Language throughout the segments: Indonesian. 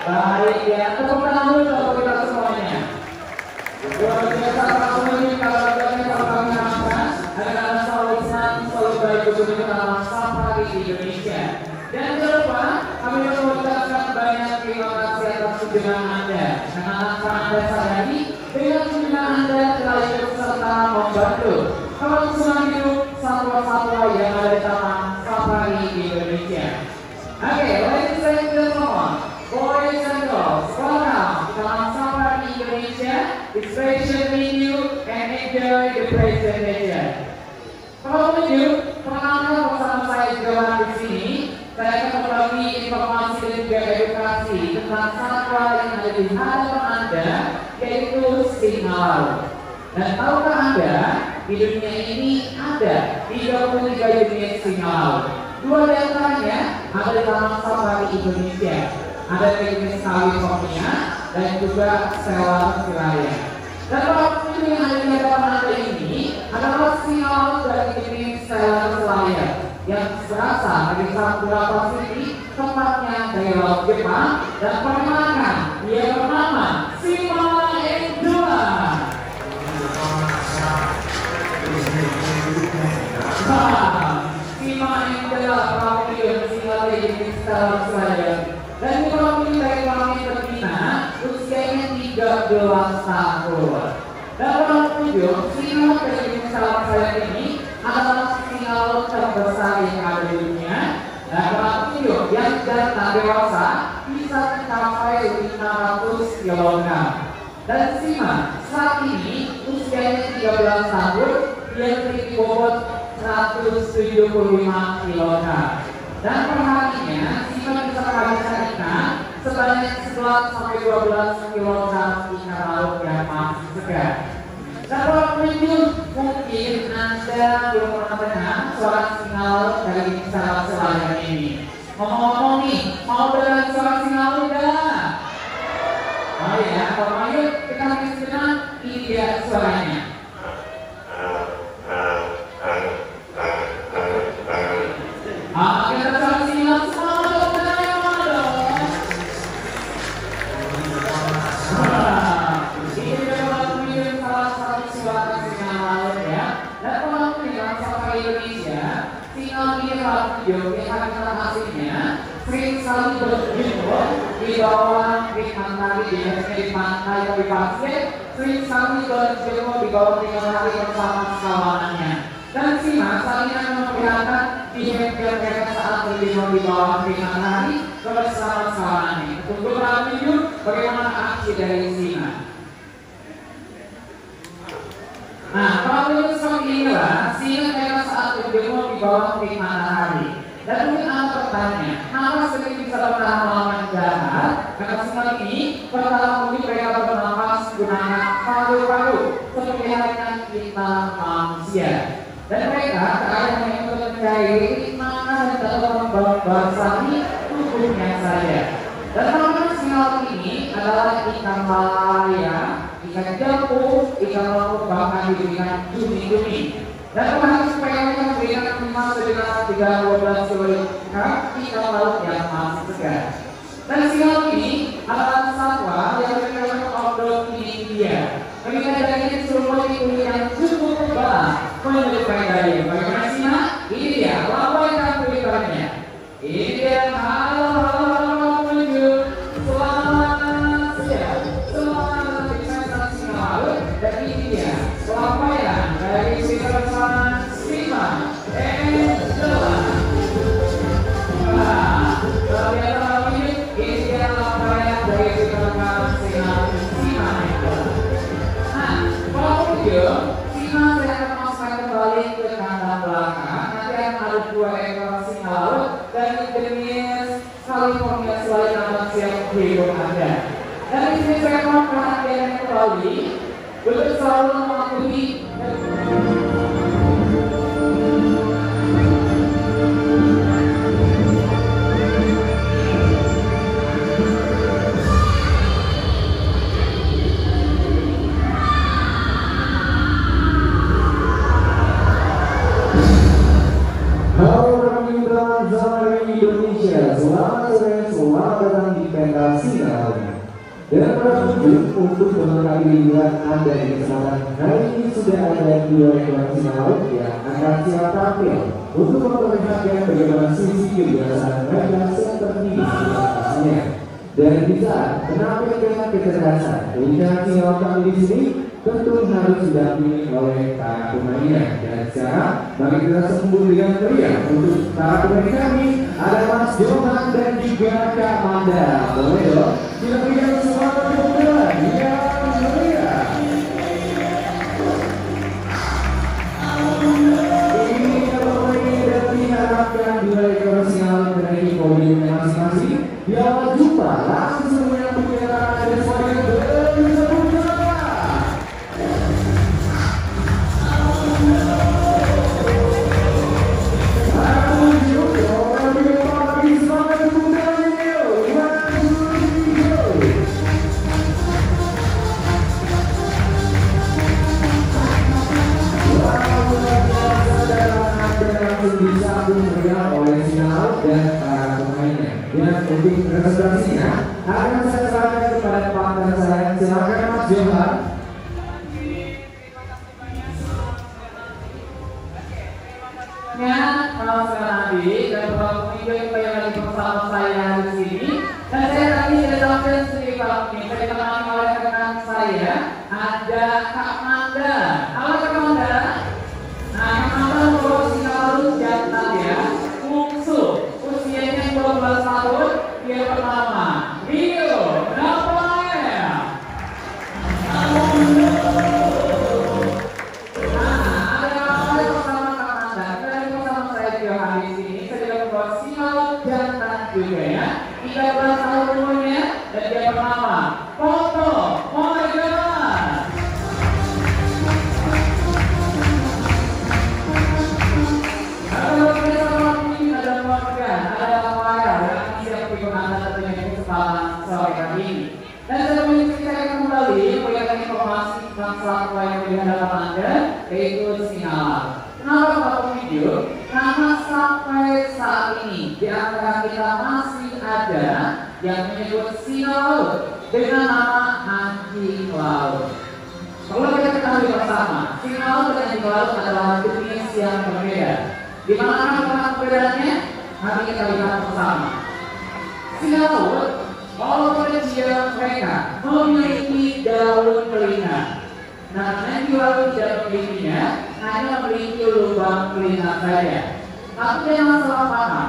Baik ya, tepuk tangan dulu untuk kita semuanya. Luar biasa langsung ini kalau kami harapkan adalah selalu senang, selalu baik untuk dalam safari Indonesia. Dan jangan lupa kami mengucapkan banyak terima kasih atas kunjungan Anda. Karena tanpa Anda sadari, dengan kunjungan Anda telah ikut serta membantu kelangsungan hidup satwa-satwa yang ada di Taman Safari Indonesia. Oke, ladies and gentlemen, boys and girls, welcome to Taman Safari Indonesia. It's pleasure to meet you and enjoy the presentation. Kalau menuju, perkenalkan bersama saya juga di sini. Saya akan berbagi informasi dan juga edukasi tentang satwa yang ada di hadapan Anda, yaitu singa laut. Dan tahukah Anda, di dunia ini ada 33 jenis singa laut. 2 di antaranya ada di Taman Safari Indonesia. Ada jenis California dan juga Steller Australia. Dan waktu yang ada di hadapan Anda ini adalah singa laut dari jenis Steller Australia yang berasal dari Samudra Pasifik, tepatnya dari Laut Jepang, dan perkenalkan dia bernama Sima Endula. Sima Endula Pramudion singa dari Steller Australia dan dipilih dari kami betina, usianya 13 tahun. Dan Pramudion singa dari Steller Australia ini adalah singa laut terbesar yang ada di dunia. Dan Pramudion yang jantan dewasa bisa mencapai 500 kg. Dan Sima saat ini usianya 13 tahun, dia memiliki bobot 175 kg. Dan perharinya Sima bisa menghabiskan ikan sebanyak 11-12 kg ikan laut yang masih segar. Dan Pramudion, mungkin Anda belum pernah dengar suara singa laut dari Steller Australia ini. Ngomong-ngomong nih, mau dengar suara singa laut enggak? Oh ya, kalau ayo kita kasih dengar, ini dia suaranya. Kita suara singa laut semua dong, benar yang mana dong? Ini dia Pramudion, salah satu suara singa laut ya. Dan Pramudion Safari Indonesia, singa Pramudion yang habitat aslinya sering sekali berjemur di bawah matahari di pantai atau di pasir, sering sekali berjemur di bawah matahari bersama kawanannya. Dan Sima saat ini akan memperlihatkan behavior mereka saat berjemur di bawah matahari bersama kawanannya. Tunggu Pramudion, bagaimana aksi dari Sima. Nah, Pramudion seperti inilah singa mereka saat berjemur di bawah matahari. Dan mungkin Anda bertanya, kenapa sering bisa bertahan melawan jahat? Karena singa ini pertama mungkin mereka bernapas menggunakan paru-paru seperti halnya kita manusia. Dan mereka terkadang mengikut mencari mana dan dalam membasahi tubuhnya saja. Dan makanan singa laut ini adalah ikan lalaria, ikan jambu, ikan laut, bahkan diberikan cumi-cumi. Dan kemarin supaya kita memberikan 5-12 kg ikan laut yang masih segar. Dan singa laut ini adalah satwa yang terkenal outdoor di India. Mereka dagingnya serupa kulit yang cukup tebal, menyerupai daging. Bagaimana singa? Ini dia, lambaikan tulisannya. Ini dia, halo menuju. Selamat siang, selamat menikmati singa laut. Dan ini dia, lambaian dari singa bersama Sima Endula. Ternyata ini dia lambaian dari singa bersama Sima Endula. Nah, Pramudion, Sima saya akan masukkan kembali ke kandang belakang. Nanti akan ada 2 ekor singa laut dari jenis California selain nama siap hidup Anda. Dan di sini saya mau perhatian kembali untuk selalu mematuhi. Halo rekan Mitra Safari Indonesia, selamat selamat sore, selamat datang di pentas Singa. Dan berkunjung untuk melengkapi liburan Anda di kesempatan hari ini sudah ada 2 ekor singa laut yang akan siap tampil untuk memperlihatkan bagaimana sisi kebiasaan mereka seperti di atasnya. Dan bisa menampilkan dengan kecerdasan. Lihat singa laut kami di sini tentu harus didampingi oleh para pemainnya. Dan sekarang bagi kita sambut dengan meriah untuk para pemain kami ada Mas Johan dan juga Kak Manda. Boleh dong? Kita berikan semangat kepada yang meriah. Ini kalau ini dan diharapkan 2 ekor singa dari podium masing-masing. Biar jumpa langsung menyambut kedatangan dari semuanya bersama. Disambung meriah oleh singa dan para pemainnya. Dan untuk representasinya akan saya serahkan kepada partner saya. Silakan Mas Johan. Ya, kalau sekarang adik dan beberapa video yang lagi bersama saya di sini, dan saya tadi sudah tampil sendiri kalau ini saya ditemani oleh rekan saya ada Kak Manda. Halo Kak Manda. Nah, Kak Manda membawa singa laut jantan ya, bungsu, usianya 12 tahun, dia bernama Rio. Berapa ya? Juga ya, 13 tahun umurnya dan dia bernama Foto Morgan. Halo teman-teman, ini ada Morgan, ada Maya yang siap digunakan tentunya di kesempatan sore kali ini. Dan saya ingin ceritakan kembali memberikan informasi tentang satwa yang di hadapan Anda, yaitu singa. Kenapa foto video? Karena sampai saat ini di antara kita masih ada yang menyebut singa laut dengan nama anjing laut. Perlu kita ketahui bersama, singa laut dan anjing laut adalah jenis yang berbeda. Di mana perbedaannya? Mari kita lihat bersama. Singa laut, walaupun mereka memiliki daun telinga. Nah, anjing laut tidak memilikinya, hanya memiliki lubang telinga saja. Tapi jangan salah paham.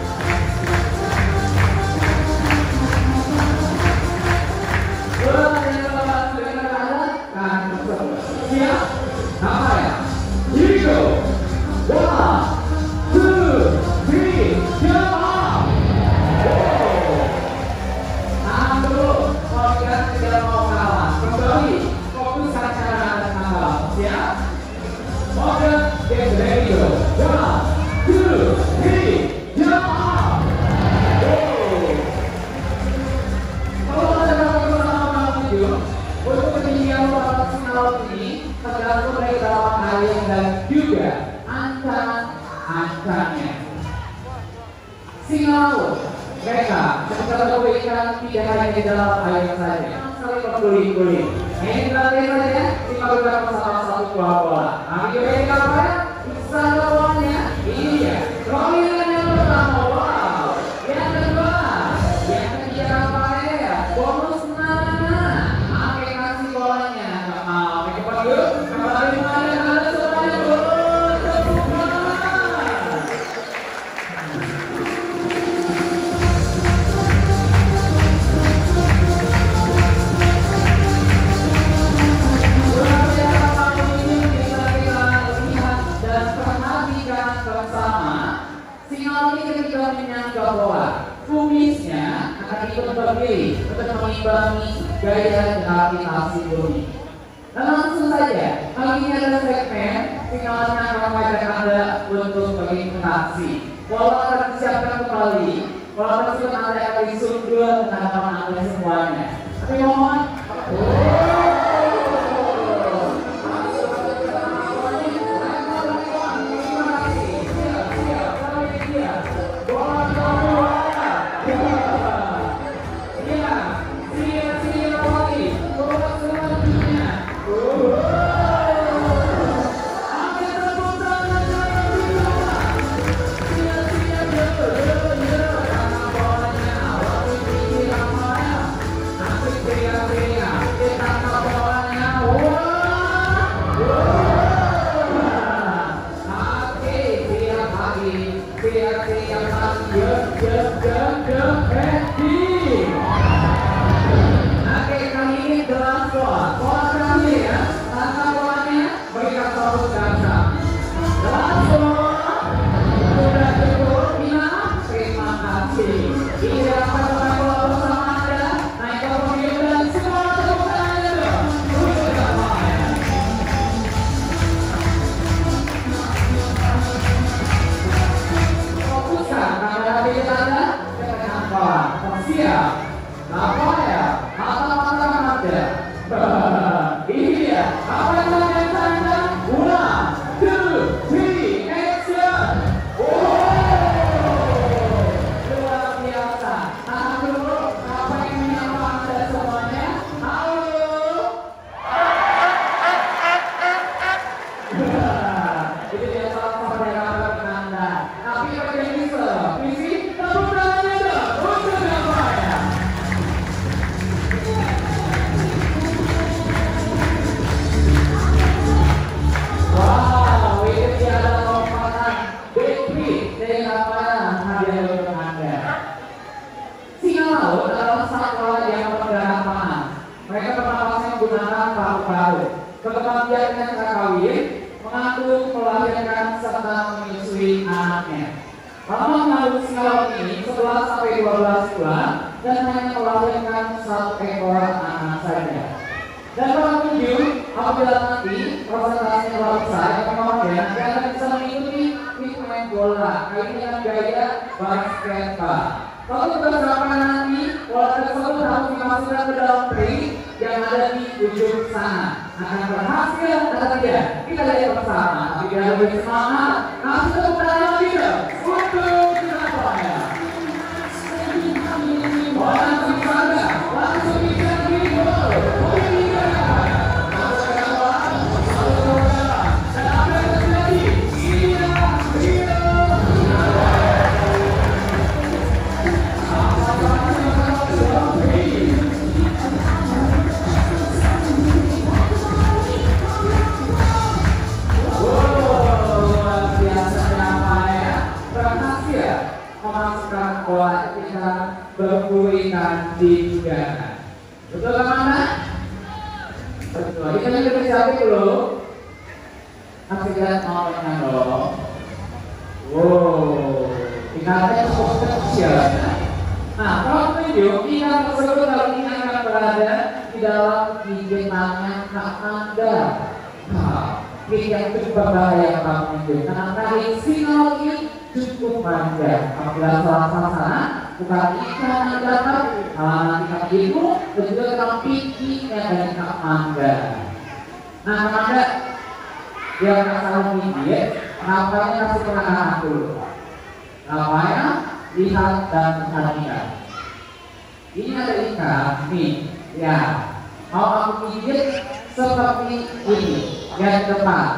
Siap? Apa ya? Here we go. 1, 2, 3, jump up. Tahan dulu. Kalau kita tidak mau kalah, kembali fokus saja pada kalah. Siap? Oke, get ready. 1, 2, 3, jump up. Kalau ada bersama video untuk ketinggian para singa laut ini tergantung dari kedalaman air dan juga ancamannya. Singa laut mereka ketika bertemu ikan tidak hanya di dalam air saja, saling berguling-guling. Ini berarti saja kita bergerak bersama satu buah bola. Ambil mereka apa? Bisa lawannya. Ini ya. Rollingan yang pertama, wow. Yang kedua, yang ketiga apa ya? Bonus nana. Oke, kasih bolanya. Oke, cepat dulu. Kembali mulai ada semuanya dulu. Menyangga bola, kumisnya akan ikut berdiri untuk mengimbangi gaya gravitasi bumi. Dan langsung saja, kali ini adalah segmen finalnya akan mengajak Anda untuk berinteraksi. Bola akan disiapkan kembali, bola tersebut Anda akan disundul ke hadapan Anda semuanya. Tapi mohon, bola siap. Apa ya? Mata-mata ada. Ini dia. Apa yang kalian tanda? 1, 2, 3, action. Luar biasa. Halo, apa yang menyapa Anda semuanya? Halo. Itu dia salah satu dari Anda. Tapi apa yang bisa? Visi, tepuk tangannya dong. Untuk apa ya? Wow, ini dia adalah lompatan Backflip dari lapangan hadiah untuk Anda. Singa laut adalah satwa yang berdarah panah. Mereka bernafasnya menggunakan paru-paru. Berkembang biak dengan cara kawin, mengandung, melahirkan, serta menyusui anaknya. Lama mengandung singa laut ini 11 sampai 12 bulan dan hanya melahirkan 1 ekor anak saja. Dan para pengunjung, apabila nanti presentasinya telah selesai, kemudian kalian bisa mengikuti main bola. Ini dengan gaya basketball. Kalau kita berapa nanti, bola tersebut harus dimasukkan ke dalam ring yang ada di ujung sana. Akan berhasil atau tidak? Kita lihat bersama. Tapi biar lebih semangat, kasih tepuk tangan kita untuk kenapa ya? Langsung saja, langsung kita gol. Memasukkan bola kita bergulingan di udara. Betul kan Anda? Betul. Kita juga siapin dulu. Masih lihat maunya dong. Wow, ikannya cukup kecil. Nah, kalau tunjuk ikan tersebut kalau ini akan berada di dalam gigi tangan Anda. Nah, ini yang cukup berbahaya Pak Tunjuk. Karena tadi sinyal ini cukup panjang. Apabila salah sasaran, bukan ikan yang dapat, nanti kaki ibu dan juga dalam pikinya dari Kak Anda. Nah, Kak Anda yang masalah gigi, ngapain kasih penanganan dulu? Ngapain? Lihat dan perhatikan. Ini ada ikan, nih, ya. Mau aku gigit seperti ini, yang depan.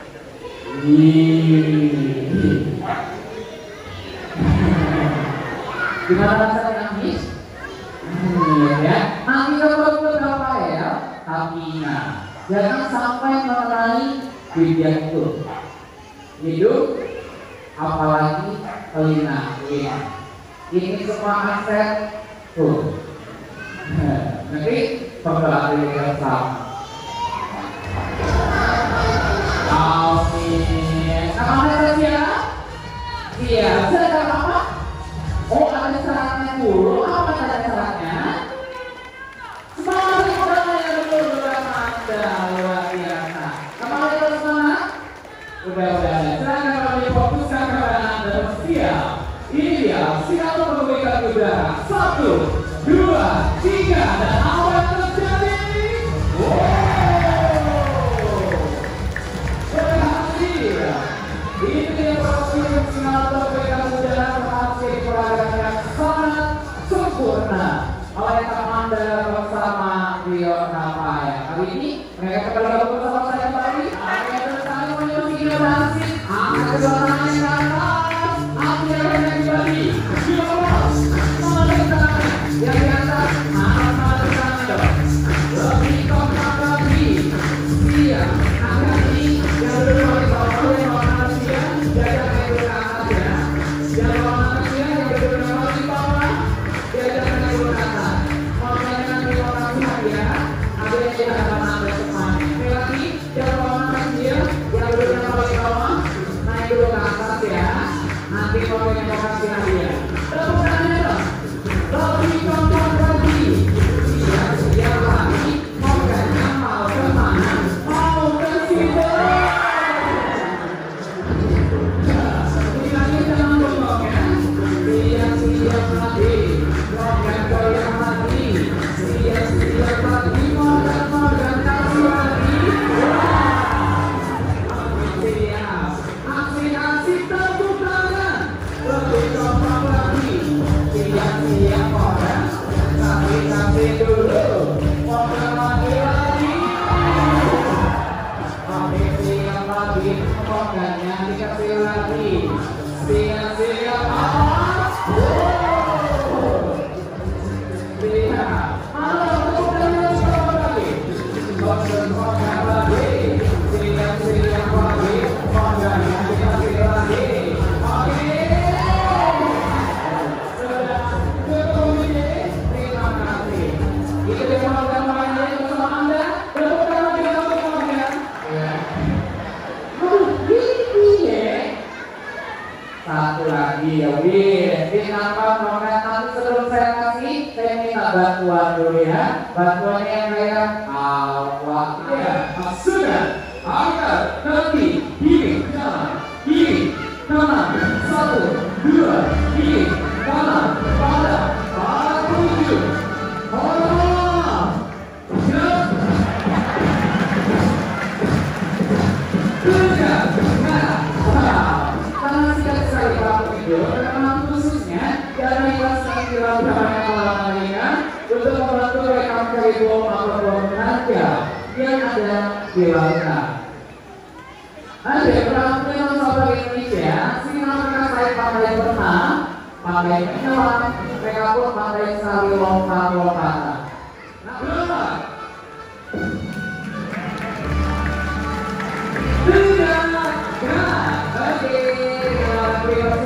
Gimana rasanya nangis? Ya, nanti kalau berapa ya? Kakinya. Jangan sampai mengenai bibir itu. Hidup, apalagi telinga. Ini semua aset tuh. Nanti bergerak dengan sama. Amin. Apa ada siapa? Iya, sudah apa? Oh, ada syaratnya dulu. Apa ada syaratnya? Semangat orang yang betul-betul Anda luar biasa. Kembali ke semangat. Udah. Silakan kembali fokuskan kepada Anda. Siap. Ini dia. Silakan memberikan udara. 1, 2, 3 dan apa yang terjadi? Berhasil. Ini dia proses final memberikan udara berhasil peragam yang sangat sempurna oleh Anda bersama Rio Rapaya. Kali ini mereka kembali bergabung bersama saya kembali. Akhirnya bersama menyusul generasi. Angkat kedua tangan yang atas. Akhirnya kembali. Yang di atas, angkat tangan dong. Lebih kompak lagi. Siap. Angkat ini yang berdua di bawah yang bawah dia. Jaga naik ke atas ya. Yang bawah dia yang berdua di bawah. Jaga naik ke atas. Kalau jangan di bawah dia, ada yang tidak akan ada depan. Lagi yang bawah dia yang berdua di bawah naik ke atas ya. bantuan dulu ya. Bantuan yang kayak awak ya. Sudah. Angkat kaki kiri kanan 1 2 kiri kanan pada tujuh. Sangat singkat sekali Pak video, memang khususnya karena ikhlas sekali dilakukan olahraga untuk membantu rekam keribuan maupun tenaga yang ada di lautan. Ada perhatian sahabat Indonesia, silakan saya pandai berenang, pandai menyelam, mereka pun pandai sekali lompat-lompatan. Sudah, oke, terima kasih.